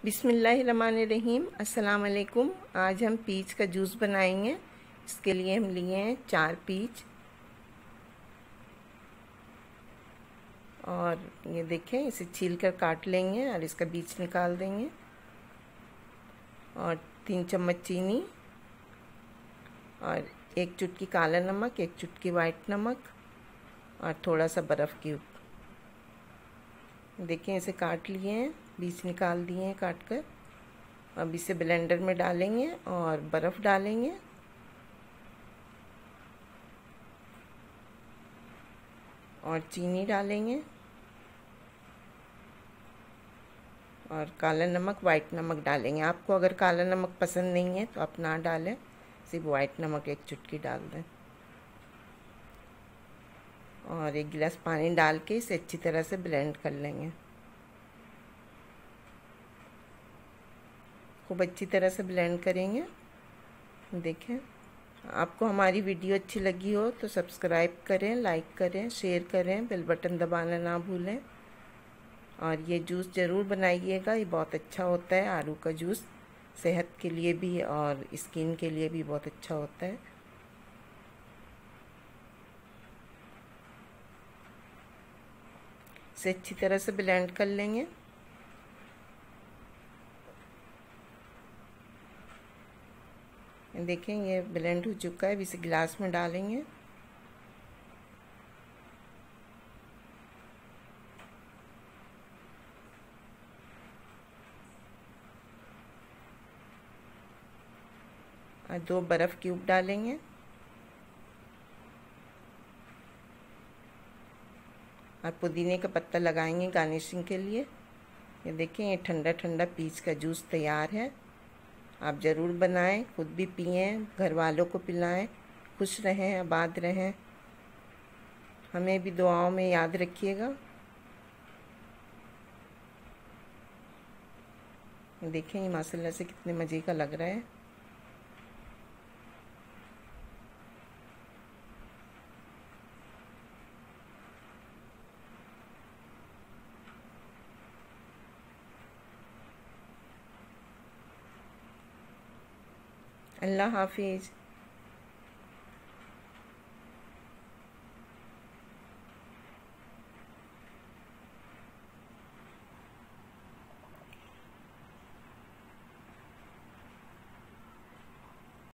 बिस्मिल्लाहिर्रहमानिर्रहीम। अस्सलाम वालेकुम। आज हम पीच का जूस बनाएंगे। इसके लिए हम लिए हैं 4 पीच और ये देखें, इसे छील कर काट लेंगे और इसका बीज निकाल देंगे। और 3 चम्मच चीनी और 1 चुटकी काला नमक, 1 चुटकी वाइट नमक और थोड़ा सा बर्फ़ क्यूब। देखें, इसे काट लिए हैं, बीज निकाल दिए हैं काट कर। अब इसे ब्लेंडर में डालेंगे और बर्फ़ डालेंगे और चीनी डालेंगे और काला नमक, वाइट नमक डालेंगे। आपको अगर काला नमक पसंद नहीं है तो आप ना डालें, सिर्फ वाइट नमक 1 चुटकी डाल दें। और 1 गिलास पानी डाल के इसे अच्छी तरह से ब्लेंड कर लेंगे। खूब अच्छी तरह से ब्लेंड करेंगे। देखें, आपको हमारी वीडियो अच्छी लगी हो तो सब्सक्राइब करें, लाइक करें, शेयर करें, बेल बटन दबाना ना भूलें। और ये जूस ज़रूर बनाइएगा, ये बहुत अच्छा होता है। आड़ू का जूस सेहत के लिए भी और स्किन के लिए भी बहुत अच्छा होता है। इसे अच्छी तरह से ब्लेंड कर लेंगे। देखें, ये ब्लेंड हो चुका है। अब इसे गिलास में डालेंगे। और 2 बर्फ़ क्यूब डालेंगे और पुदीने का पत्ता लगाएंगे गार्निशिंग के लिए। ये देखें, ये ठंडा ठंडा पीच का जूस तैयार है। आप ज़रूर बनाएं, खुद भी पिएं, घर वालों को पिलाएं। खुश रहें, आबाद रहें। हमें भी दुआओं में याद रखिएगा। देखें, ये माशाल्लाह से कितने मज़े का लग रहा है। अल्लाह हाफिज़।